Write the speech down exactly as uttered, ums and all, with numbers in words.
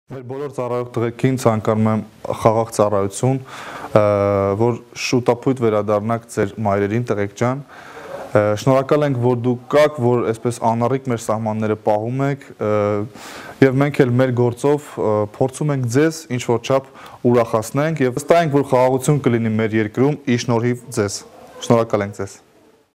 Մեր բոլոր ծառայող տղեկին ցանկանում եմ խաղաղ ծառայություն, որ շուտապույտ վերադառնաք ձեր մայրերին, տղեկ ջան։ Շնորհակալ ենք, որ դուք կաք, որ այսպես անառիկ մեր սահմանները պահում եք, եւ մենք էլ մեր գործով փորձում ենք ձեզ ինչ որ չափ ուրախացնենք եւ վստահ ենք, որ խաղաղություն կլինի մեր երկրում ի շնորհիվ ձեզ։ Շնորհակալ ենք ձեզ։